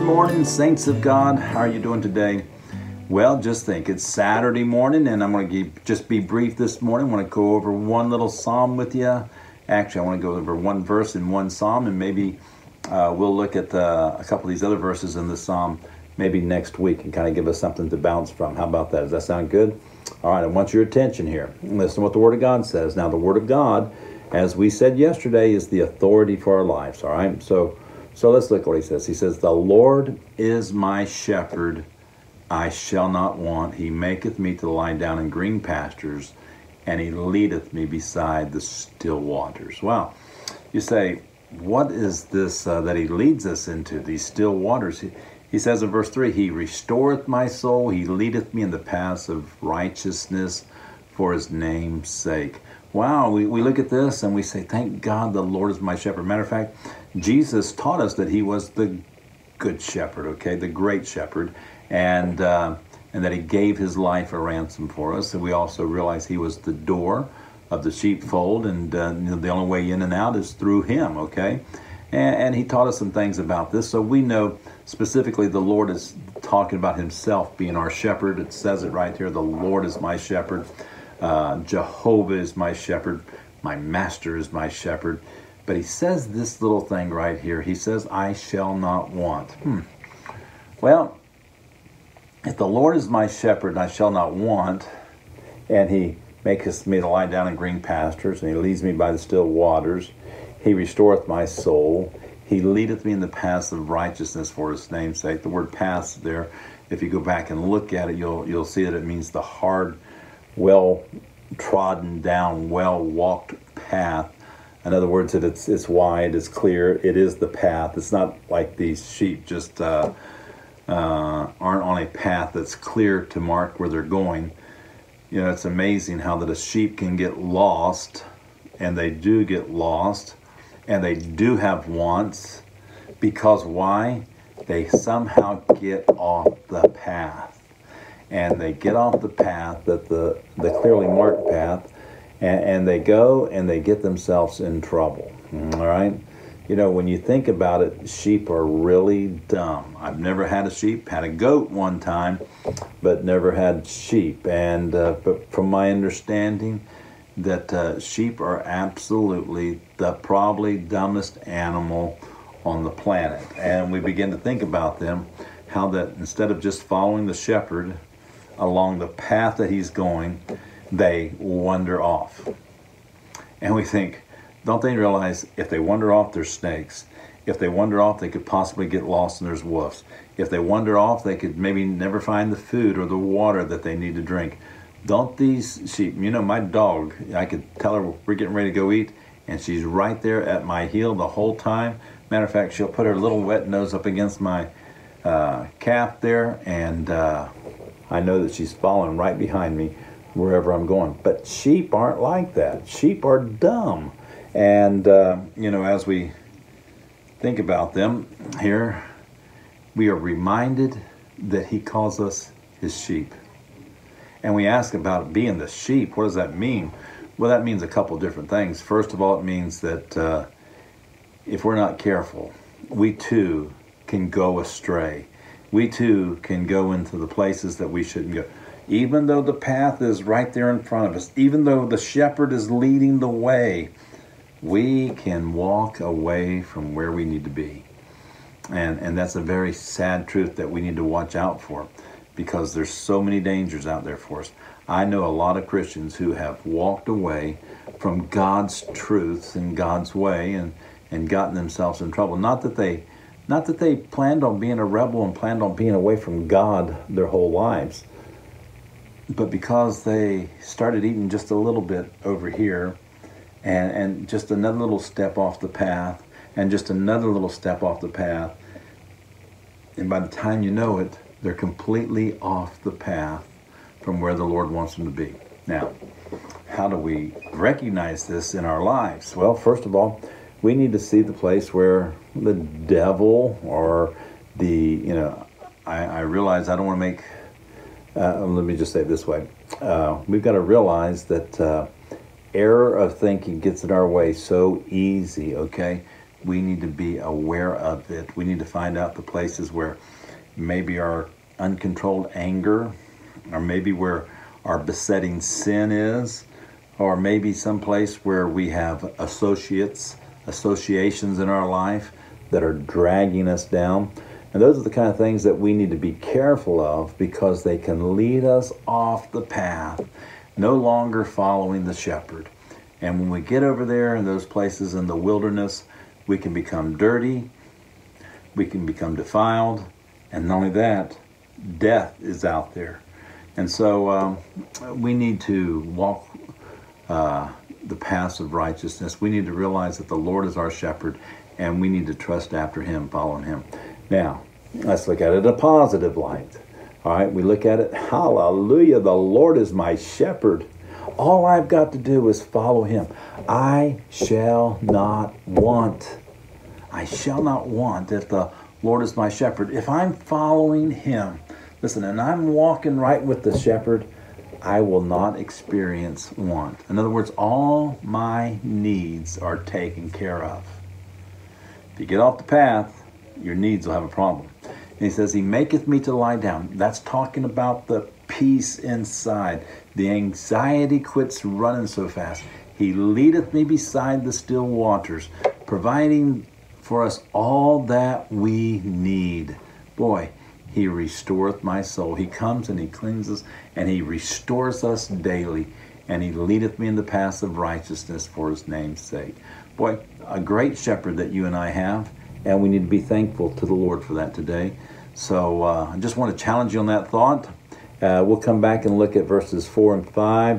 morning, saints of God. How are you doing today? Well, just think, it's Saturday morning, and I'm going to just be brief this morning. I want to go over one little psalm with you. Actually, I want to go over one verse in one psalm, and maybe we'll look at a couple of these other verses in the psalm maybe next week and kind of give us something to bounce from. How about that? Does that sound good? All right, I want your attention here. Listen to what the Word of God says. Now, the Word of God, as we said yesterday, is the authority for our lives, all right? So let's look at what he says. He says, "The Lord is my shepherd, I shall not want. He maketh me to lie down in green pastures, and he leadeth me beside the still waters." Wow. You say, what is this that he leads us into, these still waters? He says in verse 3, "He restoreth my soul. He leadeth me in the paths of righteousness for his name's sake." Wow, we look at this and we say, thank God the Lord is my shepherd. Matter of fact, Jesus taught us that he was the good shepherd, okay, the great shepherd, and that he gave his life a ransom for us. And we also realize he was the door of the sheepfold, and the only way in and out is through him, okay? And he taught us some things about this. So we know specifically the Lord is talking about himself being our shepherd. It says it right here, the Lord is my shepherd. Jehovah is my shepherd. My master is my shepherd. But he says this little thing right here. He says, I shall not want. Well, if the Lord is my shepherd, I shall not want, and he maketh me to lie down in green pastures, and he leads me by the still waters. He restoreth my soul. He leadeth me in the paths of righteousness for his name's sake. The word paths there, if you go back and look at it, you'll see that it means the hard, well-trodden down, well-walked path. In other words, that it's wide, it's clear, it is the path. It's not like these sheep just aren't on a path that's clear to mark where they're going. You know, it's amazing how that a sheep can get lost, and they do get lost, and they do have wants, because why? They somehow get off the path. And they get off the path, that the clearly marked path, and they go and they get themselves in trouble. All right? You know, when you think about it, sheep are really dumb. I've never had a sheep, had a goat one time, but never had sheep. And but from my understanding, that sheep are absolutely the probably dumbest animal on the planet. And we begin to think about them, how that instead of just following the shepherd along the path that he's going, they wander off. And we think, don't they realize if they wander off, there's snakes. If they wander off, they could possibly get lost and there's wolves. If they wander off, they could maybe never find the food or the water that they need to drink. Don't these sheep, you know, my dog, I could tell her we're getting ready to go eat, and she's right there at my heel the whole time. Matter of fact, she'll put her little wet nose up against my calf there, and I know that she's following right behind me wherever I'm going. But sheep aren't like that. Sheep are dumb. And, you know, as we think about them here, we are reminded that he calls us his sheep. And we ask about being the sheep. What does that mean? Well, that means a couple different things. First of all, it means that if we're not careful, we too can go astray. We too can go into the places that we shouldn't go. Even though the path is right there in front of us, even though the shepherd is leading the way, we can walk away from where we need to be. And that's a very sad truth that we need to watch out for, because there's so many dangers out there for us. I know a lot of Christians who have walked away from God's truth and God's way and gotten themselves in trouble. Not that they planned on being a rebel and planned on being away from God their whole lives, but because they started eating just a little bit over here, and just another little step off the path, and just another little step off the path, and by the time you know it, they're completely off the path from where the Lord wants them to be. Now, how do we recognize this in our lives? Well, first of all, we need to see the place where the devil or I realize I don't want to make, let me just say it this way. We've got to realize that error of thinking gets in our way so easy, okay? we need to be aware of it. We need to find out the places where maybe our uncontrolled anger, or maybe where our besetting sin is, or maybe someplace where we have associations in our life that are dragging us down. And those are the kind of things that we need to be careful of, because they can lead us off the path, no longer following the shepherd. And when we get over there in those places in the wilderness, we can become dirty, we can become defiled, and not only that, death is out there. And so we need to walk the paths of righteousness. We need to realize that the Lord is our shepherd, and we need to trust after him, following him. Now, let's look at it in a positive light. All right, we look at it, hallelujah, the Lord is my shepherd. All I've got to do is follow him. I shall not want. I shall not want if the Lord is my shepherd. If I'm following him, listen, and I'm walking right with the shepherd, I will not experience want. In other words, all my needs are taken care of. If you get off the path, your needs will have a problem. And he says, he maketh me to lie down. That's talking about the peace inside. The anxiety quits running so fast. He leadeth me beside the still waters, providing for us all that we need. Boy, he restoreth my soul. He comes and he cleanses and he restores us daily. And he leadeth me in the paths of righteousness for his name's sake. Boy, a great shepherd that you and I have. And we need to be thankful to the Lord for that today. So I just want to challenge you on that thought. We'll come back and look at verses 4 and 5,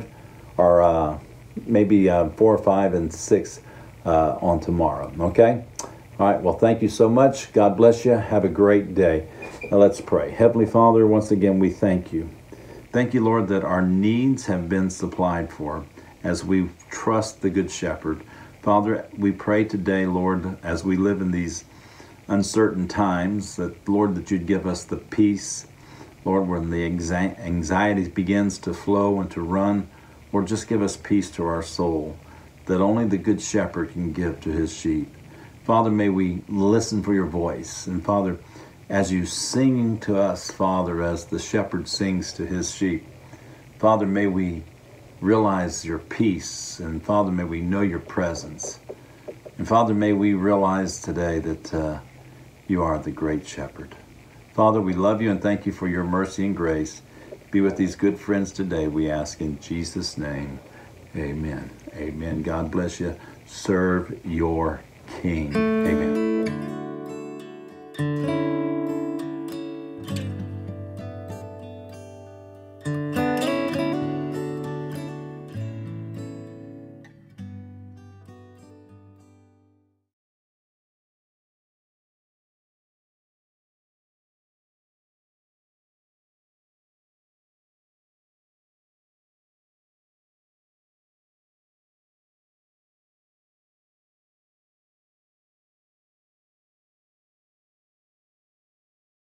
or maybe 4, 5, and 6 on tomorrow. Okay? All right. Well, thank you so much. God bless you. Have a great day. Now let's pray. Heavenly Father, once again, we thank you. Thank you, Lord, that our needs have been supplied for as we trust the Good Shepherd. Father, we pray today, Lord, as we live in these uncertain times, that, Lord, that you'd give us the peace, Lord, when the anxiety begins to flow and to run. Lord, just give us peace to our soul that only the Good Shepherd can give to his sheep. Father, may we listen for your voice. And Father, as you sing to us, Father, as the shepherd sings to his sheep, Father, may we realize your peace. And Father, may we know your presence. And Father, may we realize today that you are the great shepherd. Father, we love you and thank you for your mercy and grace. Be with these good friends today, we ask in Jesus' name. Amen. Amen. God bless you. Serve your King. Amen.